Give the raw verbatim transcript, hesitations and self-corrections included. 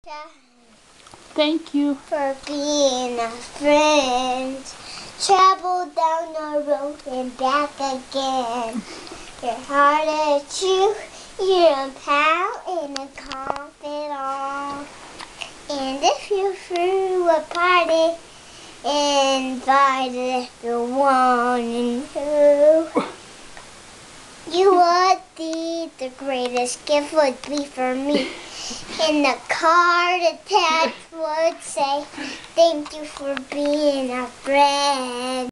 Thank you for being a friend. Travel down the road and back again. Your heart is true, you're a pal and a confidant. And if you're through a party, invite everyone and who. You would be the greatest gift would be for me. And the card attached would say, thank you for being a friend.